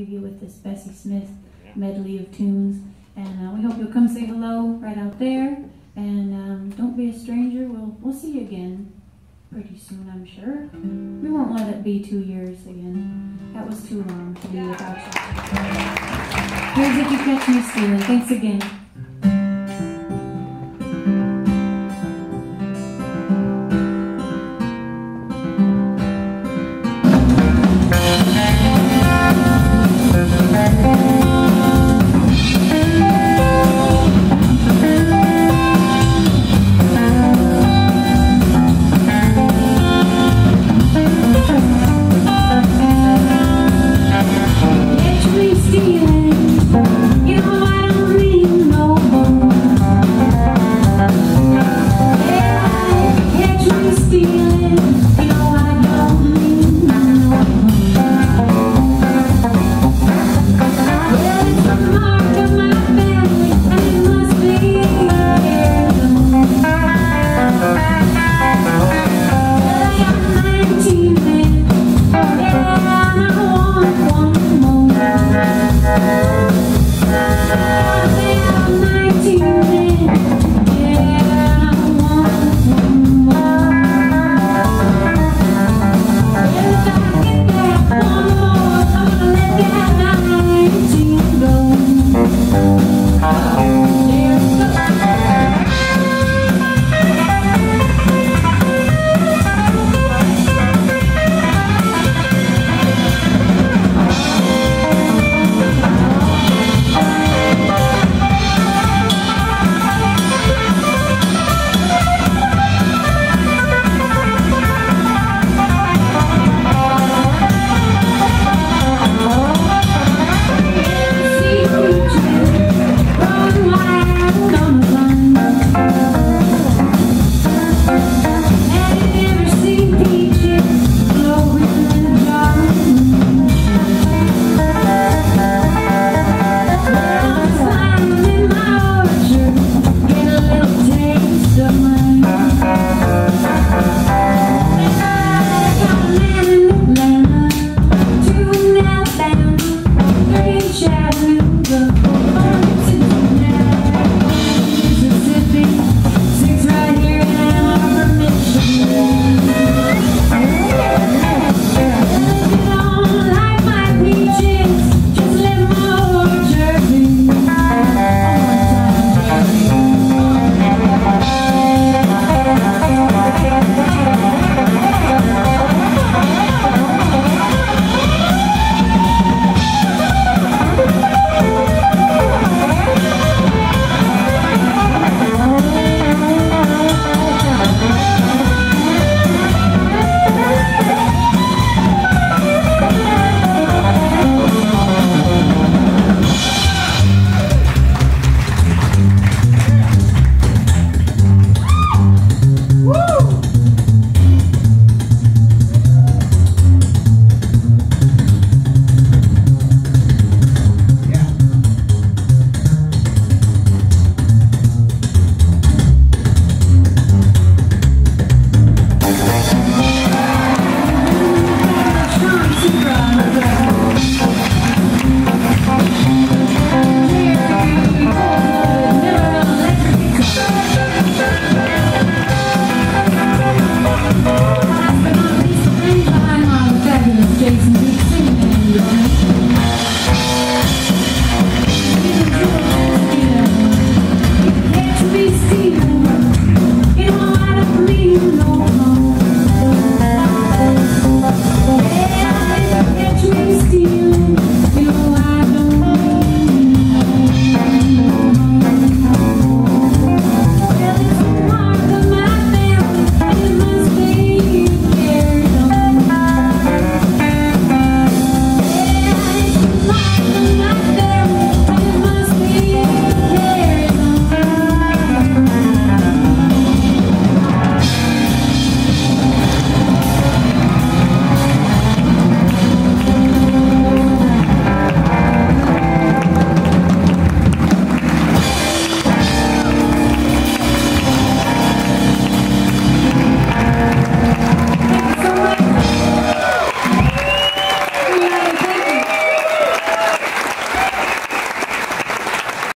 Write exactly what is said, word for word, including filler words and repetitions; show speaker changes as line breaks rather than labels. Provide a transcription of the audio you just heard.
leave you with this Bessie Smith medley of tunes. And uh, we hope you'll come say hello right out there. And um, don't be a stranger. We'll, we'll see you again pretty soon, I'm sure. We won't let it be two years again. That was too long to be without you. Here's If You Catch Me Stealing. Thanks again.